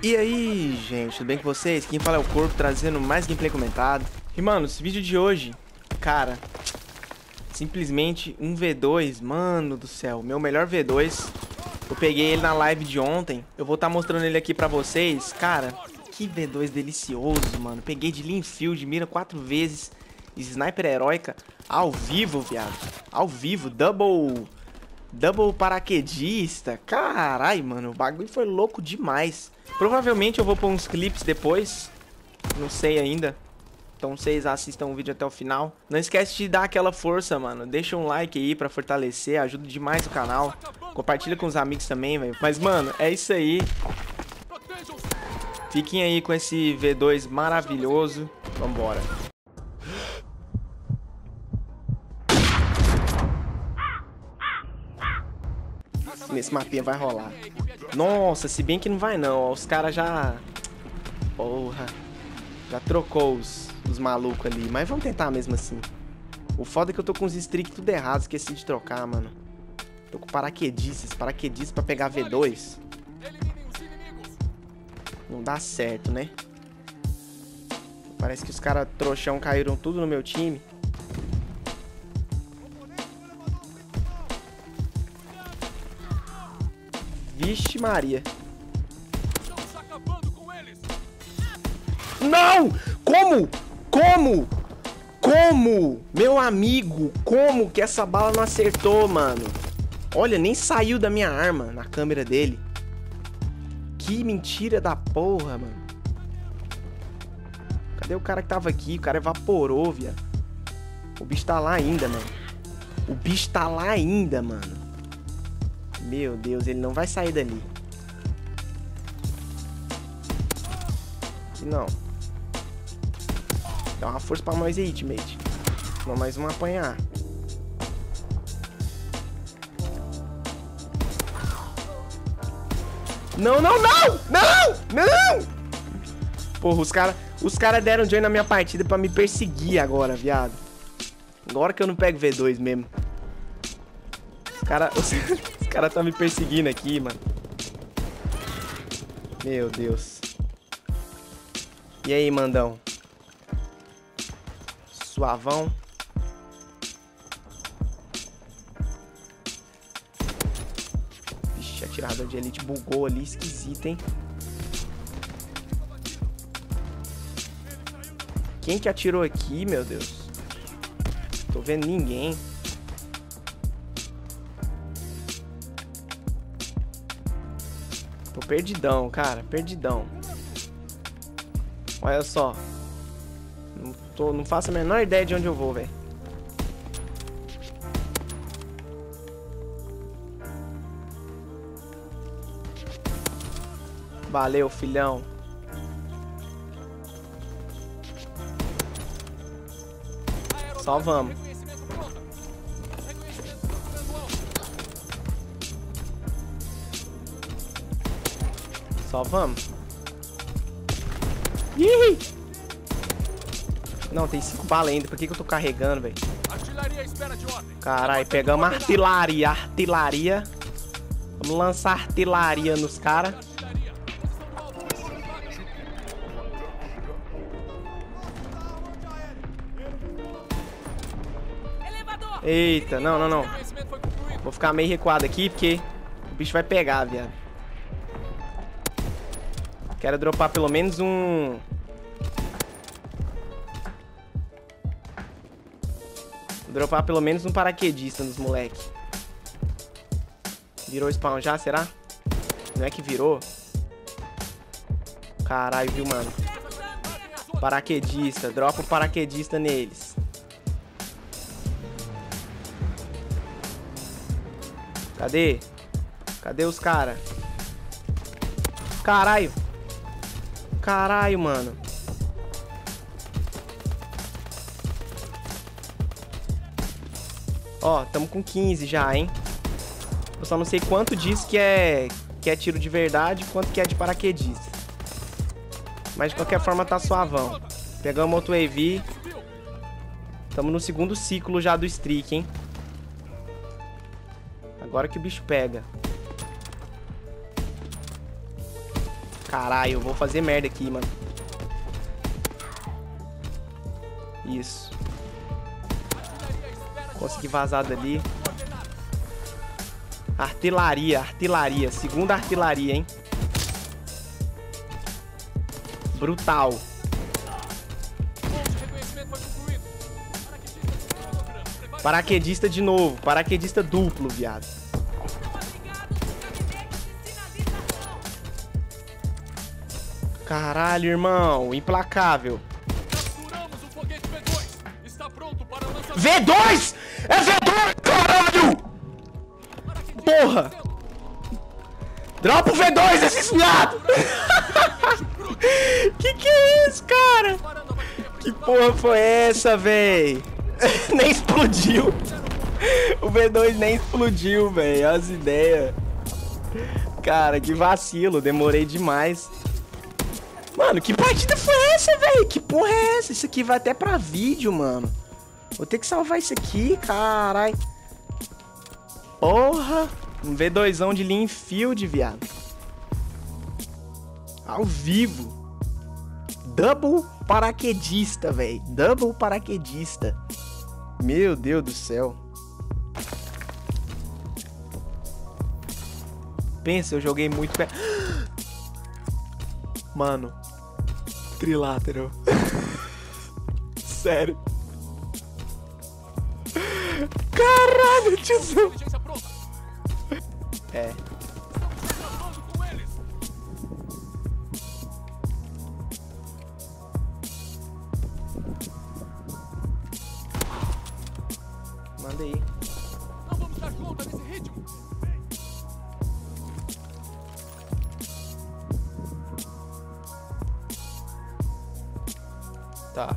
E aí, gente, tudo bem com vocês? Quem fala é o Corpo, trazendo mais gameplay comentado. E, mano, esse vídeo de hoje, cara, simplesmente um V2, mano do céu, meu melhor V2. Eu peguei ele na live de ontem, eu vou estar mostrando ele aqui pra vocês. Cara, que V2 delicioso, mano. Peguei de Linfield, mira 4 vezes, sniper heróica, ao vivo, viado. Ao vivo, double paraquedista. Carai, mano, o bagulho foi louco demais. Provavelmente eu vou pôr uns clipes depois, não sei ainda. Então vocês assistam o vídeo até o final. Não esquece de dar aquela força, mano. Deixa um like aí pra fortalecer, ajuda demais o canal. Compartilha com os amigos também, velho. Mas, mano, é isso aí. Fiquem aí com esse V2 maravilhoso. Vambora. Nesse mapinha vai rolar. Nossa, se bem que não vai não. Os caras já... Porra. Já trocou os malucos ali. Mas vamos tentar mesmo assim. O foda é que eu tô com os streaks tudo errado. Esqueci de trocar, mano. Tô com paraquedistas pra pegar V2. Não dá certo, né? Parece que os caras trouxão caíram tudo no meu time. Vixe Maria. Não! Como? Como? Como? Meu amigo, como que essa bala não acertou, mano? Olha, nem saiu da minha arma na câmera dele. Que mentira da porra, mano. Cadê o cara que tava aqui? O cara evaporou, viado. O bicho tá lá ainda, mano. O bicho tá lá ainda, mano. Meu Deus, ele não vai sair dali. Aqui não. Dá uma força pra nós aí, teammate. Não mais um apanhar. Não, não, não! Não! Não! Porra, os cara deram join na minha partida pra me perseguir agora, viado. Agora que eu não pego V2 mesmo. Os cara tá me perseguindo aqui, mano. Meu Deus. E aí, mandão? Suavão. Vixe, a atirador de elite bugou ali, esquisito, hein? Quem que atirou aqui, meu Deus? Tô vendo ninguém. Tô perdidão, cara, perdidão. Olha só. Não faço a menor ideia de onde eu vou, velho. Valeu, filhão. Só vamos. Só vamos. Ih! Não, tem 5 balas ainda. Por que eu tô carregando, velho? Caralho, pegamos artilharia. Artilharia. Vamos lançar artilharia nos caras. Eita, não, não, não. Vou ficar meio recuado aqui porque o bicho vai pegar, viado. Quero dropar pelo menos um... Dropar pelo menos um paraquedista nos moleque. Virou spawn já, será? Não é que virou? Caralho, viu, mano? Paraquedista. Dropa o paraquedista neles. Cadê? Cadê os caras? Caralho. Caralho, mano. Ó, tamo com 15 já, hein? Eu só não sei quanto disso que é tiro de verdade e quanto que é de paraquedista. Mas de qualquer forma tá suavão. Pegamos outro AV. Tamo no segundo ciclo já do streak, hein? Agora que o bicho pega. Caralho, eu vou fazer merda aqui, mano. Isso. Consegui vazar dali. Artilharia, artilharia. Segunda artilharia, hein? Brutal. Paraquedista de novo. Paraquedista duplo, viado. Caralho, irmão. Implacável. V2! É V2, caralho! Porra! Dropa o V2, esse viado! Que é isso, cara? Que porra foi essa, véi? Nem explodiu. O V2 nem explodiu, véi. Olha as ideias. Cara, que vacilo. Demorei demais. Mano, que partida foi essa, véi? Que porra é essa? Isso aqui vai até pra vídeo, mano. Vou ter que salvar isso aqui, carai. Porra. Um V2zão de Linfield, viado. Ao vivo. Double paraquedista, velho. Double paraquedista. Meu Deus do céu. Pensa, eu joguei muito perto. Mano. Trilateral. Sério. Caralho, tiozão. É. Manda aí. Não vamos dar conta desse ritmo. Tá.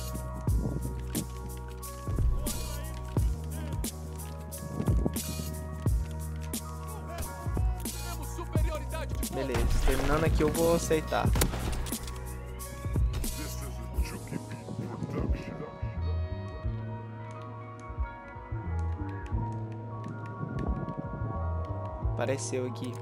Beleza, terminando aqui eu vou aceitar. Apareceu aqui.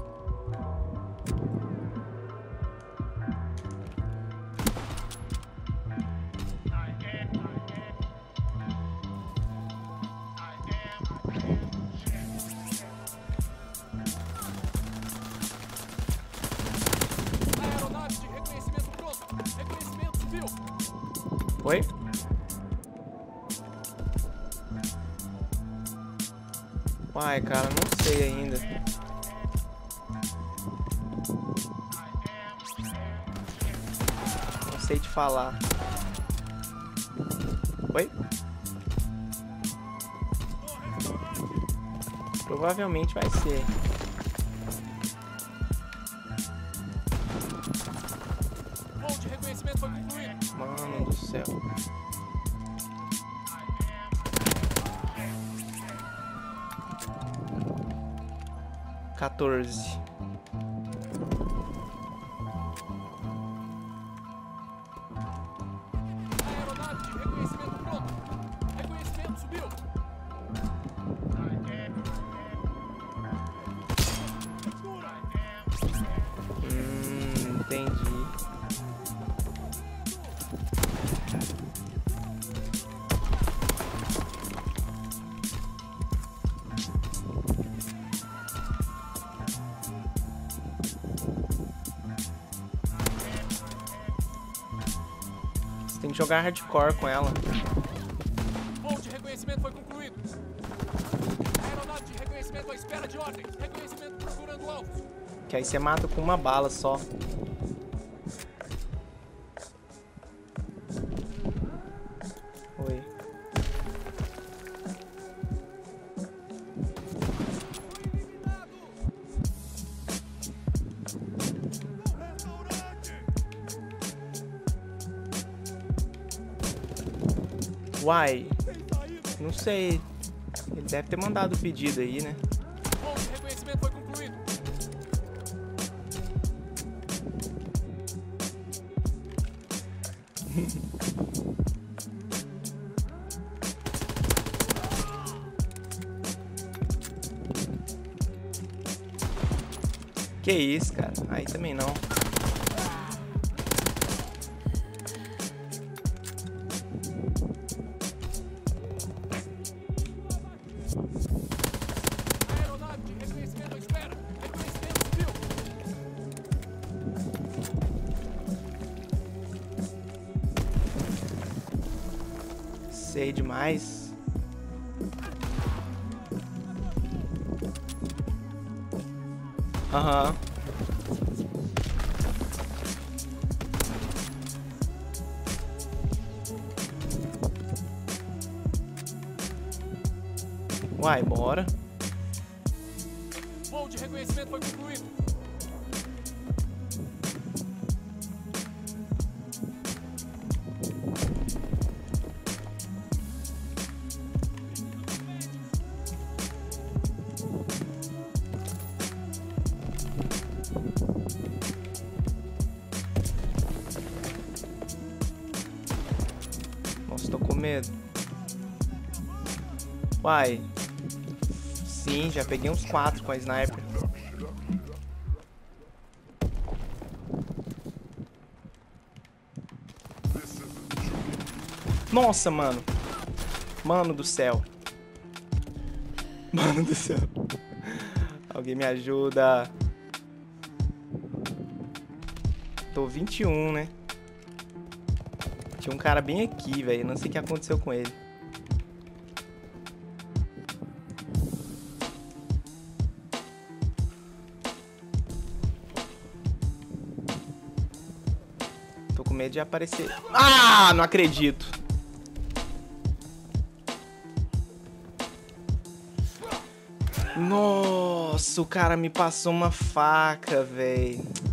Oi? Uai, cara, não sei ainda. Não sei te falar. Oi? Provavelmente vai ser. Ponto de reconhecimento foi concluído. Mano do céu. Quatorze. Aeronave de reconhecimento pronto. Reconhecimento subiu. Entendi. Você tem que jogar hardcore com ela. Ponto de reconhecimento foi concluído. Aeronave de reconhecimento à espera de ordem. Reconhecimento procurando alvos. Que aí você mata com uma bala só. Oi. Uai. Não sei. Ele deve ter mandado o pedido aí, né? Ponto de reconhecimento foi concluído. Que isso, cara? Aí também não. Sei demais. Aham. Uai, bora. Voo de reconhecimento foi concluído. Nossa, tô com medo. Uai. Sim, já peguei uns 4 com a sniper. Nossa, mano. Mano do céu. Mano do céu. Alguém me ajuda. Tô 21, né? Tinha um cara bem aqui, velho. Não sei o que aconteceu com ele. Tô com medo de aparecer. Ah, não acredito. Nossa, o cara me passou uma faca, velho.